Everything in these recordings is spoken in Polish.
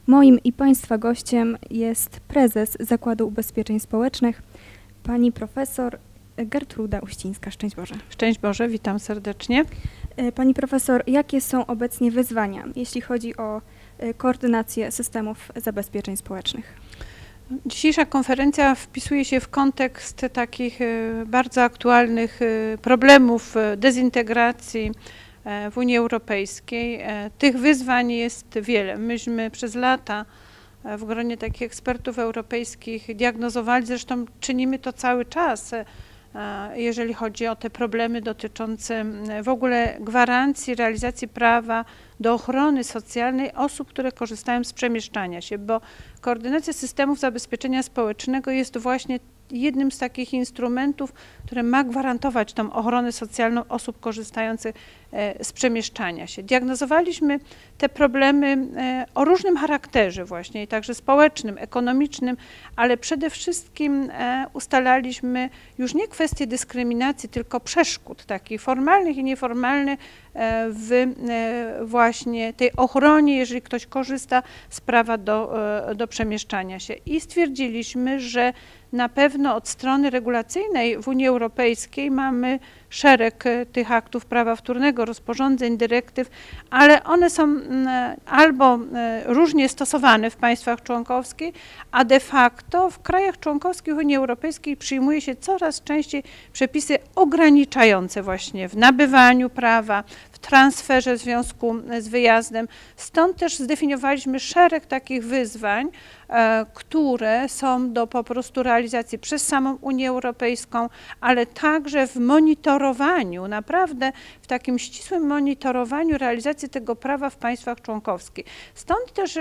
Moim i Państwa gościem jest prezes Zakładu Ubezpieczeń Społecznych, pani profesor Gertruda Uścińska. Szczęść Boże. Szczęść Boże, witam serdecznie. Pani profesor, jakie są obecnie wyzwania, jeśli chodzi o koordynację systemów zabezpieczeń społecznych? Dzisiejsza konferencja wpisuje się w kontekst takich bardzo aktualnych problemów dezintegracji w Unii Europejskiej. Tych wyzwań jest wiele. Myśmy przez lata w gronie takich ekspertów europejskich diagnozowali, zresztą czynimy to cały czas, jeżeli chodzi o te problemy dotyczące w ogóle gwarancji realizacji prawa do ochrony socjalnej osób, które korzystają z przemieszczania się, bo koordynacja systemów zabezpieczenia społecznego jest właśnie jednym z takich instrumentów, które ma gwarantować tą ochronę socjalną osób korzystających z przemieszczania się. Diagnozowaliśmy te problemy o różnym charakterze właśnie, także społecznym, ekonomicznym, ale przede wszystkim ustalaliśmy już nie kwestie dyskryminacji, tylko przeszkód takich formalnych i nieformalnych w właśnie tej ochronie, jeżeli ktoś korzysta z prawa do przemieszczania się. I stwierdziliśmy, że na pewno od strony regulacyjnej w Unii Europejskiej mamy szereg tych aktów prawa wtórnego, rozporządzeń, dyrektyw, ale one są albo różnie stosowane w państwach członkowskich, a de facto w krajach członkowskich Unii Europejskiej przyjmuje się coraz częściej przepisy ograniczające właśnie w nabywaniu prawa, w transferze w związku z wyjazdem. Stąd też zdefiniowaliśmy szereg takich wyzwań, które są do po prostu realizacji przez samą Unię Europejską, ale także w monitorowaniu, naprawdę w takim ścisłym monitorowaniu realizacji tego prawa w państwach członkowskich. Stąd też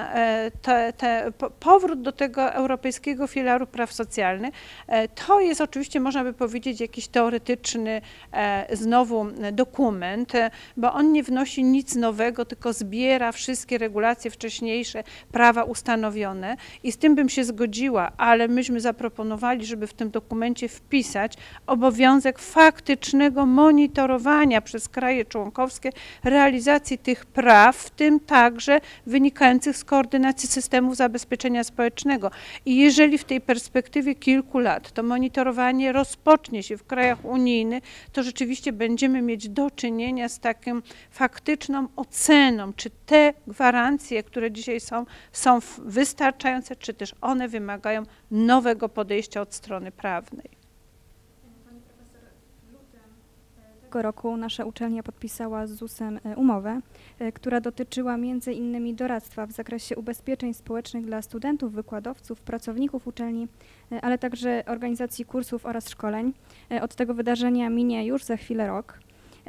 powrót do tego Europejskiego Filaru Praw Socjalnych to jest oczywiście, można by powiedzieć, jakiś teoretyczny znowu dokument, bo on nie wnosi nic nowego, tylko zbiera wszystkie regulacje wcześniejsze, prawa ustanowione. I z tym bym się zgodziła, ale myśmy zaproponowali, żeby w tym dokumencie wpisać obowiązek faktycznego monitorowania przez kraje członkowskie realizacji tych praw, w tym także wynikających z koordynacji systemów zabezpieczenia społecznego. I jeżeli w tej perspektywie kilku lat to monitorowanie rozpocznie się w krajach unijnych, to rzeczywiście będziemy mieć do czynienia z taką faktyczną oceną, czy te gwarancje, które dzisiaj są wystarczające, czy też one wymagają nowego podejścia od strony prawnej. Pani profesor, w lutym tego roku nasza uczelnia podpisała z ZUS-em umowę, która dotyczyła między innymi doradztwa w zakresie ubezpieczeń społecznych dla studentów, wykładowców, pracowników uczelni, ale także organizacji kursów oraz szkoleń. Od tego wydarzenia minie już za chwilę rok.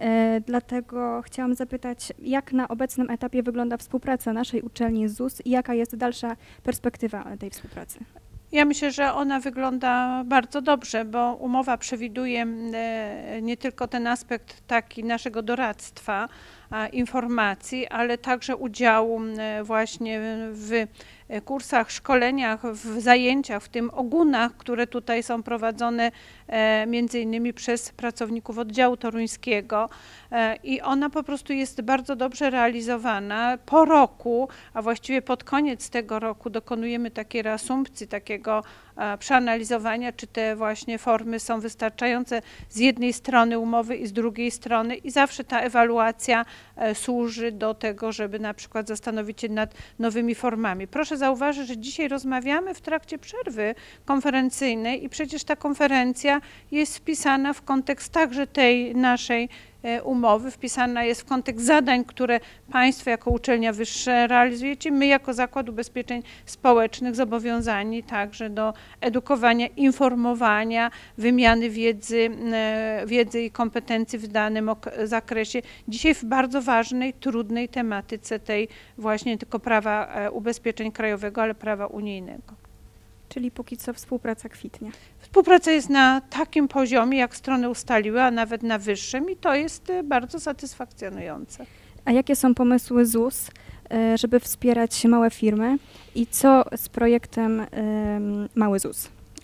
Dlatego chciałam zapytać, jak na obecnym etapie wygląda współpraca naszej uczelni z ZUS i jaka jest dalsza perspektywa tej współpracy? Ja myślę, że ona wygląda bardzo dobrze, bo umowa przewiduje nie tylko ten aspekt taki naszego doradztwa, informacji, ale także udziału właśnie w kursach, szkoleniach, w zajęciach, w tym ogunach, które tutaj są prowadzone między innymi przez pracowników oddziału toruńskiego i ona po prostu jest bardzo dobrze realizowana. Po roku, a właściwie pod koniec tego roku dokonujemy takiej reasumpcji, takiego przeanalizowania, czy te właśnie formy są wystarczające z jednej strony umowy i z drugiej strony i zawsze ta ewaluacja służy do tego, żeby na przykład zastanowić się nad nowymi formami. Proszę zauważyć, że dzisiaj rozmawiamy w trakcie przerwy konferencyjnej i przecież ta konferencja jest wpisana w kontekst także tej naszej umowy, wpisana jest w kontekst zadań, które Państwo jako uczelnia wyższa realizujecie. My jako Zakład Ubezpieczeń Społecznych zobowiązani także do edukowania, informowania, wymiany wiedzy i kompetencji w danym zakresie. Dzisiaj w bardzo ważnej, trudnej tematyce tej właśnie nie tylko prawa ubezpieczeń krajowego, ale prawa unijnego. Czyli póki co współpraca kwitnie. Współpraca jest na takim poziomie, jak strony ustaliły, a nawet na wyższym i to jest bardzo satysfakcjonujące. A jakie są pomysły ZUS, żeby wspierać małe firmy i co z projektem Mały ZUS?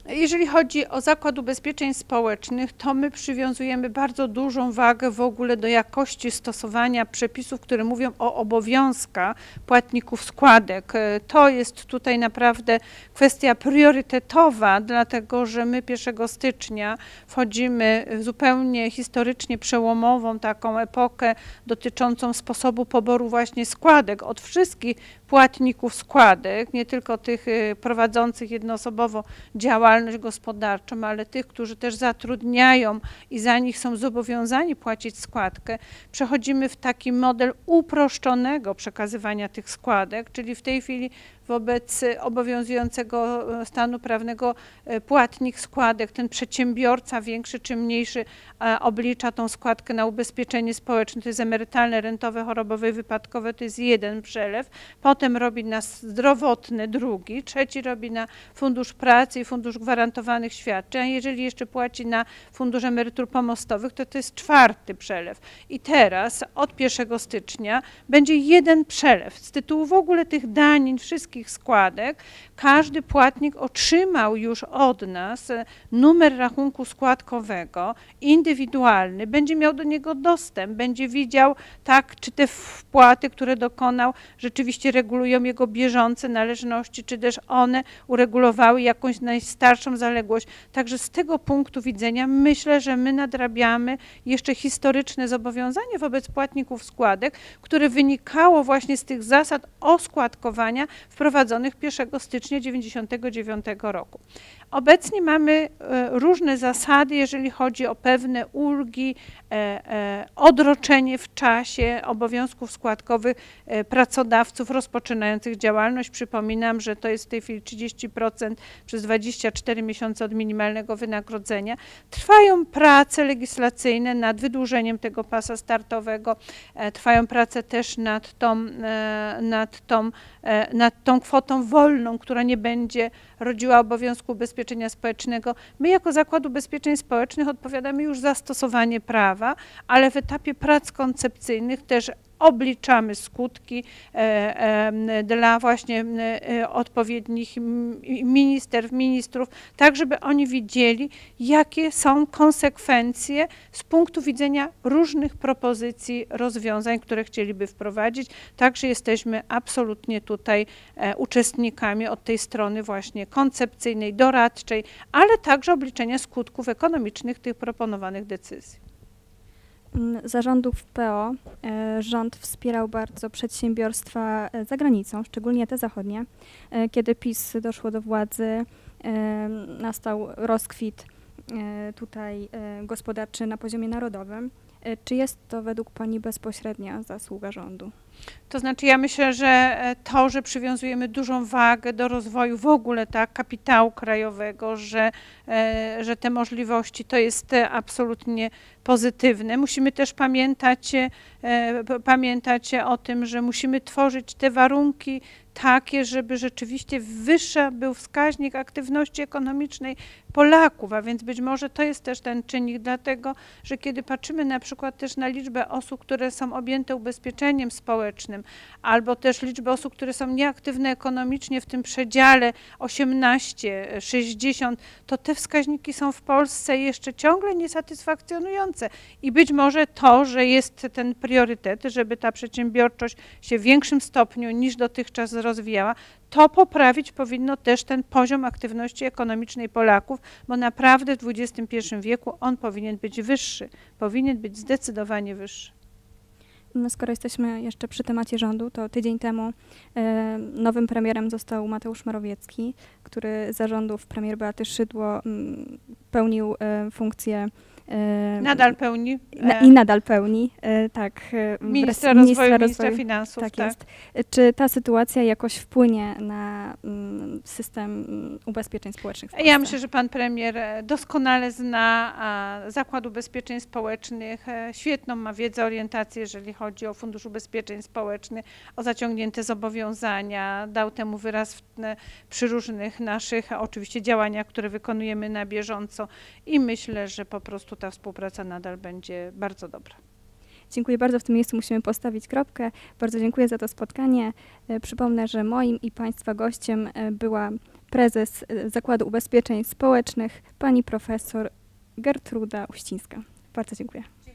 Jeżeli chodzi o Zakład Ubezpieczeń Społecznych, to my przywiązujemy bardzo dużą wagę w ogóle do jakości stosowania przepisów, które mówią o obowiązkach płatników składek. To jest tutaj naprawdę kwestia priorytetowa, dlatego że my 1 stycznia wchodzimy w zupełnie historycznie przełomową taką epokę dotyczącą sposobu poboru właśnie składek od wszystkich płatników składek, nie tylko tych prowadzących jednoosobowo działalność gospodarczą, ale tych, którzy też zatrudniają i za nich są zobowiązani płacić składkę. Przechodzimy w taki model uproszczonego przekazywania tych składek, czyli w tej chwili wobec obowiązującego stanu prawnego płatnik składek, ten przedsiębiorca większy czy mniejszy oblicza tą składkę na ubezpieczenie społeczne, to jest emerytalne, rentowe, chorobowe i wypadkowe, to jest jeden przelew, potem robi na zdrowotne drugi, trzeci robi na fundusz pracy i fundusz gwarantowanych świadczeń, a jeżeli jeszcze płaci na fundusz emerytur pomostowych, to jest 4. przelew. I teraz od 1 stycznia będzie jeden przelew z tytułu w ogóle tych danin, wszystkich składek. Każdy płatnik otrzymał już od nas numer rachunku składkowego, indywidualny, będzie miał do niego dostęp, będzie widział, tak, czy te wpłaty, które dokonał, rzeczywiście regulują jego bieżące należności, czy też one uregulowały jakąś najstarszą zaległość. Także z tego punktu widzenia myślę, że my nadrabiamy jeszcze historyczne zobowiązanie wobec płatników składek, które wynikało właśnie z tych zasad oskładkowania wprowadzonych 1 stycznia 1999 roku. Obecnie mamy różne zasady, jeżeli chodzi o pewne ulgi, odroczenie w czasie obowiązków składkowych pracodawców rozpoczynających działalność. Przypominam, że to jest w tej chwili 30% przez 24 miesiące od minimalnego wynagrodzenia. Trwają prace legislacyjne nad wydłużeniem tego pasa startowego, trwają prace też nad tą kwotą wolną, która nie będzie rodziła obowiązku ubezpieczenia społecznego. My jako Zakład Ubezpieczeń Społecznych odpowiadamy już za stosowanie prawa, ale w etapie prac koncepcyjnych też obliczamy skutki dla właśnie odpowiednich ministrów, tak żeby oni wiedzieli, jakie są konsekwencje z punktu widzenia różnych propozycji rozwiązań, które chcieliby wprowadzić. Także jesteśmy absolutnie tutaj uczestnikami od tej strony właśnie koncepcyjnej, doradczej, ale także obliczenia skutków ekonomicznych tych proponowanych decyzji. Za rządów PO rząd wspierał bardzo przedsiębiorstwa za granicą, szczególnie te zachodnie. Kiedy PiS doszło do władzy, nastał rozkwit tutaj gospodarczy na poziomie narodowym. Czy jest to według Pani bezpośrednia zasługa rządu? To znaczy ja myślę, że to, że przywiązujemy dużą wagę do rozwoju w ogóle kapitału krajowego, że te możliwości to jest absolutnie pozytywne. Musimy też pamiętać o tym, że musimy tworzyć te warunki takie, żeby rzeczywiście wyższy był wskaźnik aktywności ekonomicznej Polaków, a więc być może to jest też ten czynnik, dlatego że kiedy patrzymy na przykład też na liczbę osób, które są objęte ubezpieczeniem społecznym, albo też liczbę osób, które są nieaktywne ekonomicznie w tym przedziale 18-60, to te wskaźniki są w Polsce jeszcze ciągle niesatysfakcjonujące i być może to, że jest ten priorytet, żeby ta przedsiębiorczość się w większym stopniu niż dotychczas rozwijała, to poprawić powinno też ten poziom aktywności ekonomicznej Polaków, bo naprawdę w XXI wieku on powinien być wyższy, powinien być zdecydowanie wyższy. No skoro jesteśmy jeszcze przy temacie rządu, to tydzień temu nowym premierem został Mateusz Morawiecki, który za rządów premier Beaty Szydło pełnił funkcję nadal pełni. I nadal pełni, tak. Ministra rozwoju, ministra finansów. Tak jest. Czy ta sytuacja jakoś wpłynie na system ubezpieczeń społecznych w Polsce? Ja myślę, że pan premier doskonale zna Zakład Ubezpieczeń Społecznych, świetną ma wiedzę, orientację, jeżeli chodzi o Fundusz Ubezpieczeń Społecznych, o zaciągnięte zobowiązania, dał temu wyraz przy różnych naszych oczywiście działaniach, które wykonujemy na bieżąco i myślę, że po prostu ta współpraca nadal będzie bardzo dobra. Dziękuję bardzo. W tym miejscu musimy postawić kropkę. Bardzo dziękuję za to spotkanie. Przypomnę, że moim i Państwa gościem była prezes Zakładu Ubezpieczeń Społecznych, pani profesor Gertruda Uścińska. Bardzo dziękuję.